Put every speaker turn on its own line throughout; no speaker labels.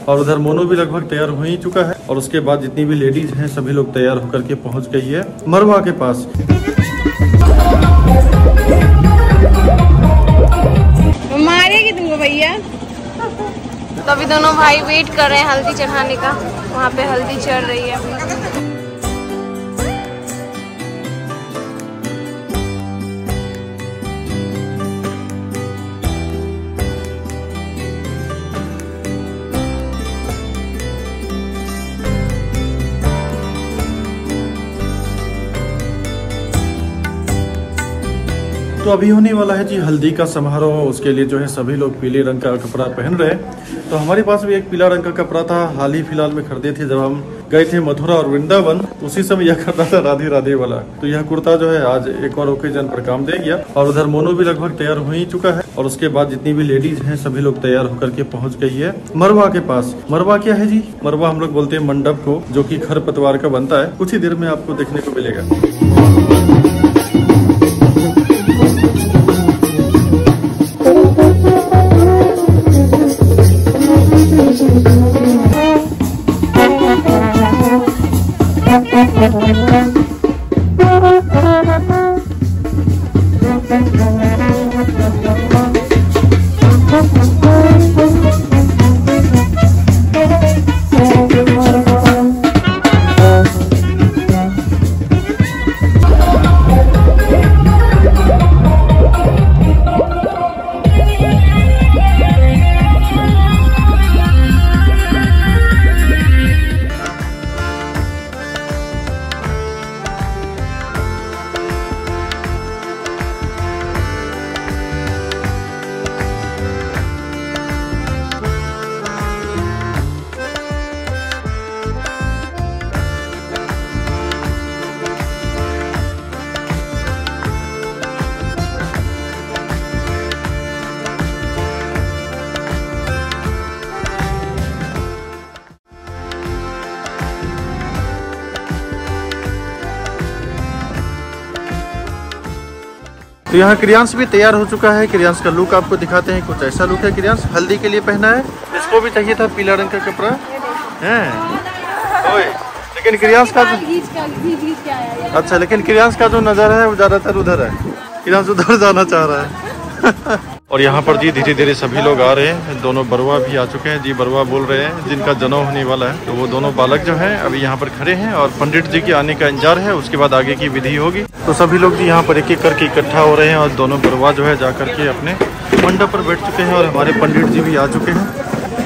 और उधर मोनू भी लगभग तैयार हो ही चुका है और उसके बाद जितनी भी लेडीज हैं सभी लोग तैयार होकर के पहुंच गई है मरवा के पास।
मारेगी तुमको भैया। तो अभी दोनों भाई वेट कर रहे हैं हल्दी चढ़ाने का, वहाँ पे हल्दी चढ़ रही है अभी।
तो अभी होने वाला है जी हल्दी का समारोह। उसके लिए जो है सभी लोग पीले रंग का कपड़ा पहन रहे हैं। तो हमारे पास भी एक पीला रंग का कपड़ा था, हाल ही फिलहाल में खरीदे थे जब हम गए थे मथुरा और वृंदावन, उसी समय यह करता था राधे राधे वाला। तो यह कुर्ता जो है आज एक और ओकेजन पर काम दे गया। और उधर मोनू भी लगभग तैयार हो ही चुका है और उसके बाद जितनी भी लेडीज हैं सभी लोग तैयार होकर के पहुंच गई है मरवा के पास। मरवा क्या है जी? मरवा हम लोग बोलते हैं मंडप को, जो की खरपतवार का बनता है। कुछ ही देर में आपको देखने को मिलेगा। तो यहाँ क्रियांश भी तैयार हो चुका है। क्रियांश का लुक आपको दिखाते हैं, कुछ ऐसा लुक है। क्रियांश हल्दी के लिए पहना है, इसको भी चाहिए था पीला रंग का कपड़ा है। लेकिन क्रियांश का अच्छा, लेकिन क्रियांश का जो नज़र है वो ज्यादातर उधर है। क्रियांश उधर जाना चाह रहा है। और यहाँ पर जी धीरे धीरे सभी लोग आ रहे हैं। दोनों बरुआ भी आ चुके हैं जी। बरुआ बोल रहे हैं जिनका जन्म होने वाला है। तो वो दोनों बालक जो हैं अभी यहाँ पर खड़े हैं और पंडित जी के आने का इंतजार है। उसके बाद आगे की विधि होगी। तो सभी लोग जी यहाँ पर एक एक करके इकट्ठा हो रहे हैं और दोनों बरुआ जो है जा करके अपने मंडप पर बैठ चुके हैं और हमारे पंडित जी भी आ चुके हैं।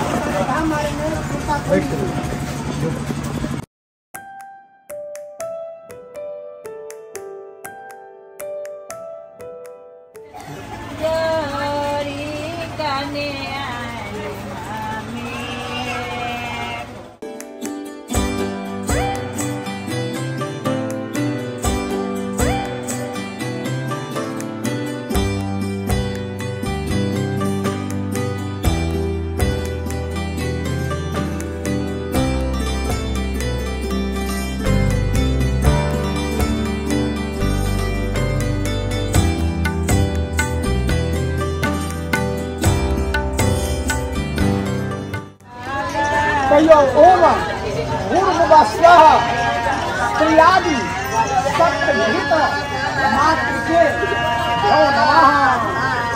ओम भूर्भुवस्वः क्रियादि सप्तभूत मातृके नमो नमः।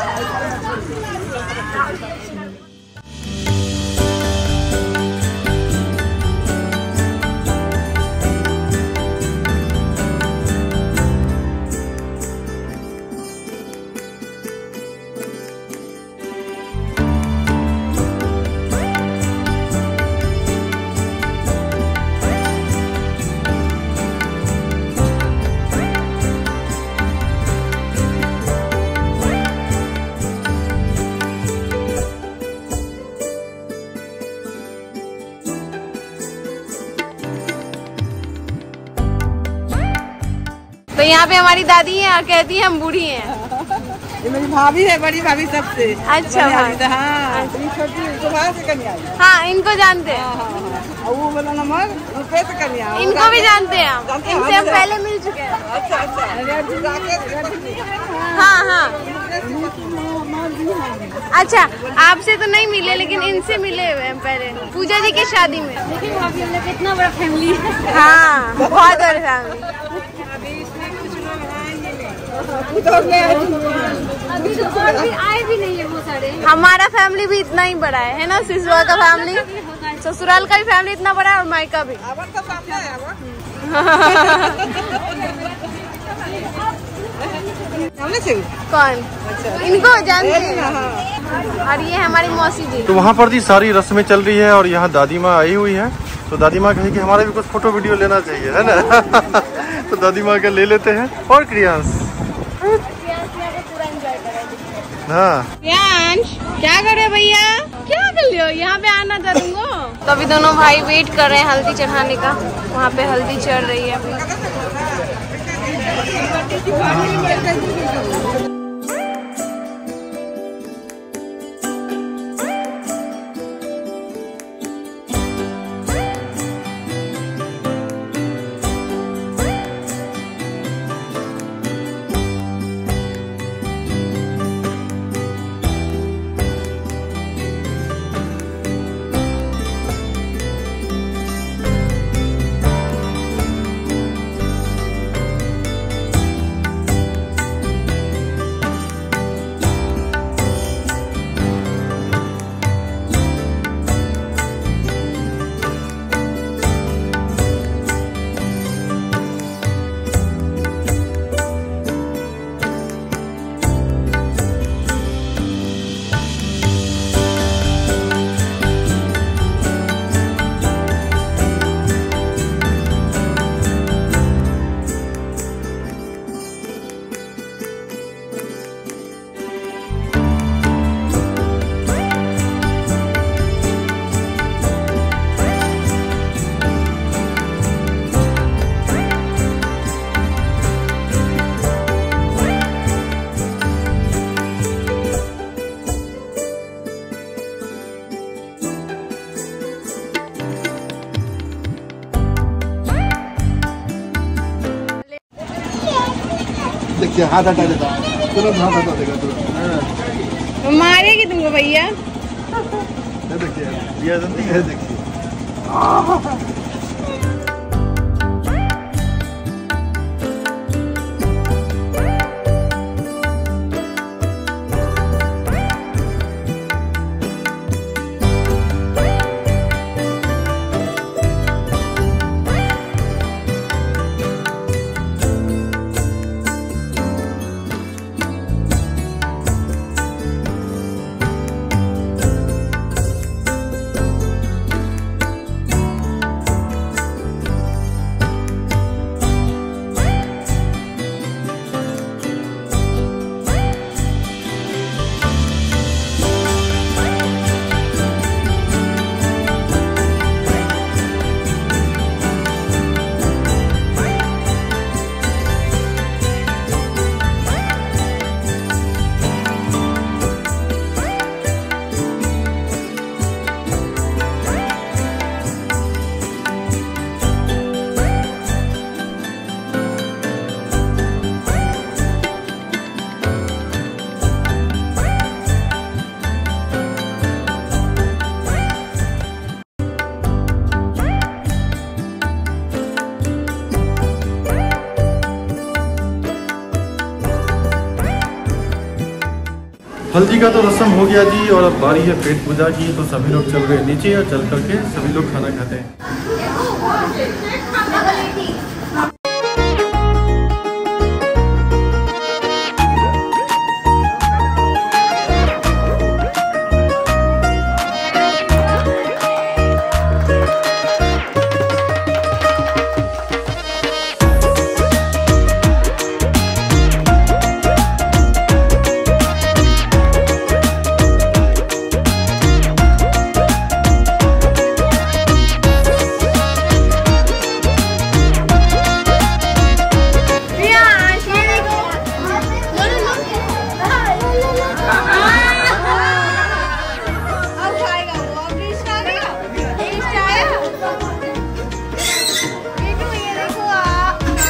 तो यहाँ पे हमारी दादी है और कहती है हम बूढ़ी हैं।
ये मेरी भाभी है, बड़ी भाभी सबसे।
अच्छा
हाँ, छोटी से कन्या।
हाँ, इनको जानते हैं।
वो वाला नंबर रुपए से कन्या,
इनको भी जानते हैं हम। इनसे हम पहले मिल चुके हैं।
अच्छा अच्छा।
हाँ हाँ। अच्छा, आपसे तो नहीं मिले लेकिन इनसे मिले हुए हैं पहले पूजा जी की शादी में।
कितना बड़ा फैमिली है।
हाँ, बहुत बड़ी फैमिली।
अभी तो और भी आए भी नहीं है वो सारे।
हमारा फैमिली भी इतना ही बड़ा है ना, सिसुआ का फैमिली, ससुराल का भी फैमिली इतना बड़ा है और मायका भी। कौन? इनको जानते हैं। और ये हमारी मौसी जी।
तो वहाँ पर जी सारी रस्में चल रही है और यहाँ दादी माँ आई हुई है। तो दादी माँ कही कि हमारा भी कुछ फोटो वीडियो लेना चाहिए, है ना। तो दादी माँ का ले लेते हैं। और क्रियांश, हाँ
क्या कर रहे भैया, क्या कर लियो, यहाँ पे आना था तुमको। तो अभी दोनों भाई वेट कर रहे हैं हल्दी चढ़ाने का। वहाँ पे हल्दी चढ़ रही है अभी।
देखिए हाथ हटा देता, तुरंत हाथ हटा देगा तुरंत।
मारेगी तुमको भैया।
देखिए ये जनती है, देखिए। हल्दी का तो रस्म हो गया जी, और अब बारी है पेट पूजा की। तो सभी लोग चल गए नीचे और चल करके सभी लोग खाना खाते हैं।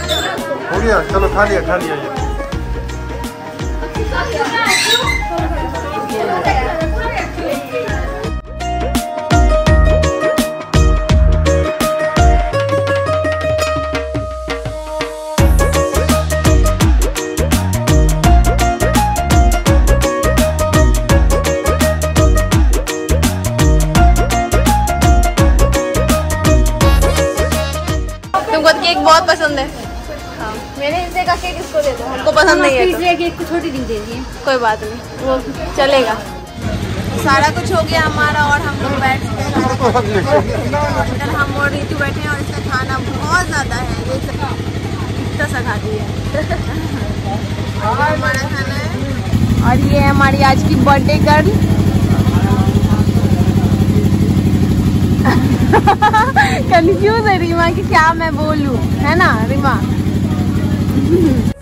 चलो खा लिया ये।
केक बहुत पसंद है। हाँ, मेरे हिस्से का केक इसको दे दो, हमको पसंद नहीं है तो।
केक को छोटी दिन दे दिए।
कोई बात नहीं, वो चलेगा। सारा कुछ हो गया हमारा और हम लोग बैठ इधर हम और रीतू बैठे हैं और इसका खाना बहुत ज़्यादा है, ये इतना सा खाती है। हमारा खाना है और ये है हमारी आज की बर्थडे गर्ल। कंफ्यूज है रीमा कि क्या मैं बोलूं, है ना रीमा?